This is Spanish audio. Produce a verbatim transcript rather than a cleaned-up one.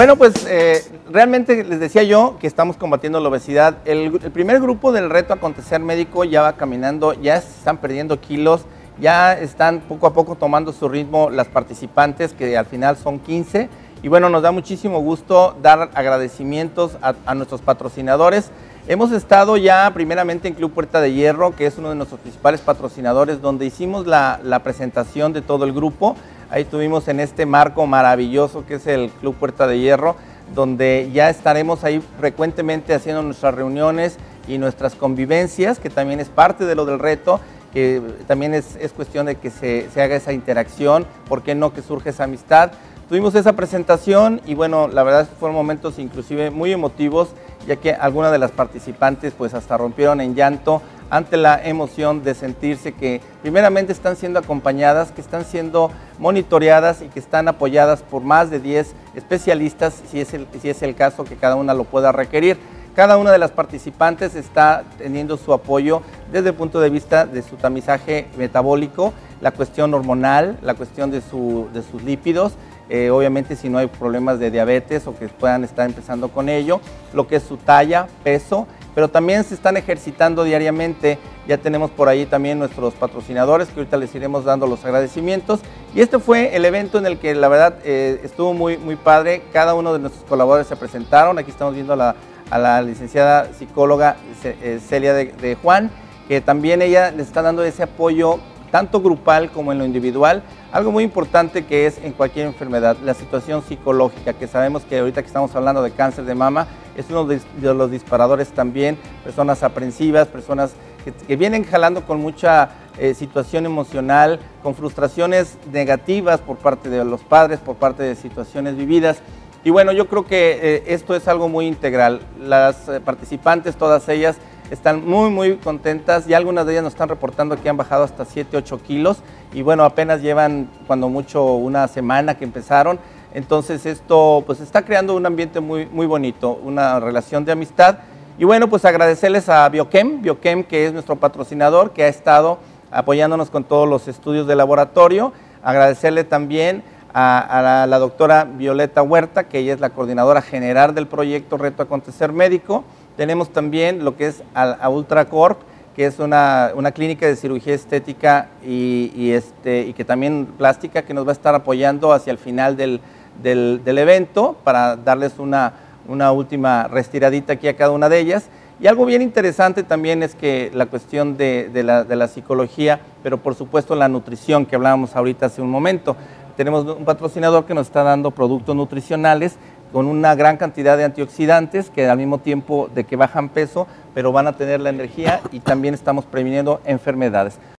Bueno, pues eh, realmente les decía yo que estamos combatiendo la obesidad. El, el primer grupo del reto Acontecer Médico ya va caminando, ya están perdiendo kilos, ya están poco a poco tomando su ritmo las participantes, que al final son quince. Y bueno, nos da muchísimo gusto dar agradecimientos a, a nuestros patrocinadores. Hemos estado ya primeramente en Club Puerta de Hierro, que es uno de nuestros principales patrocinadores, donde hicimos la, la presentación de todo el grupo. Ahí tuvimos en este marco maravilloso que es el Club Puerta de Hierro, donde ya estaremos ahí frecuentemente haciendo nuestras reuniones y nuestras convivencias, que también es parte de lo del reto, que también es, es cuestión de que se, se haga esa interacción, ¿por qué no que surge esa amistad? Tuvimos esa presentación y bueno, la verdad fueron momentos inclusive muy emotivos, ya que algunas de las participantes pues hasta rompieron en llanto ante la emoción de sentirse que primeramente están siendo acompañadas, que están siendo monitoreadas y que están apoyadas por más de diez especialistas, si es el, si es el caso que cada una lo pueda requerir. Cada una de las participantes está teniendo su apoyo desde el punto de vista de su tamizaje metabólico, la cuestión hormonal, la cuestión de, su, de sus lípidos, eh, obviamente si no hay problemas de diabetes o que puedan estar empezando con ello, lo que es su talla, peso, pero también se están ejercitando diariamente. Ya tenemos por ahí también nuestros patrocinadores que ahorita les iremos dando los agradecimientos. Y este fue el evento en el que la verdad eh, estuvo muy, muy padre. Cada uno de nuestros colaboradores se presentaron. Aquí estamos viendo a la, a la licenciada psicóloga Celia de, de Juan, que también ella le está dando ese apoyo tanto grupal como en lo individual. Algo muy importante que es en cualquier enfermedad, la situación psicológica, que sabemos que ahorita que estamos hablando de cáncer de mama, es uno de los disparadores también, personas aprensivas, personas que, que vienen jalando con mucha eh, situación emocional, con frustraciones negativas por parte de los padres, por parte de situaciones vividas. Y bueno, yo creo que eh, esto es algo muy integral. Las eh, participantes, todas ellas, están muy muy contentas y algunas de ellas nos están reportando que han bajado hasta siete, ocho kilos y bueno, apenas llevan cuando mucho una semana que empezaron. Entonces esto pues está creando un ambiente muy, muy bonito, una relación de amistad. Y bueno, pues agradecerles a Bioquem, Bioquem que es nuestro patrocinador, que ha estado apoyándonos con todos los estudios de laboratorio. Agradecerle también a, a la, la doctora Violeta Huerta, que ella es la coordinadora general del proyecto Reto Acontecer Médico. Tenemos también lo que es a, a Ultracorp, que es una, una clínica de cirugía estética y, y, este, y que también plástica, que nos va a estar apoyando hacia el final del, del, del evento para darles una, una última restiradita aquí a cada una de ellas. Y algo bien interesante también es que la cuestión de, de, la, de la psicología, pero por supuesto la nutrición que hablábamos ahorita hace un momento. Tenemos un patrocinador que nos está dando productos nutricionales con una gran cantidad de antioxidantes que al mismo tiempo de que bajan peso, pero van a tener la energía y también estamos previniendo enfermedades.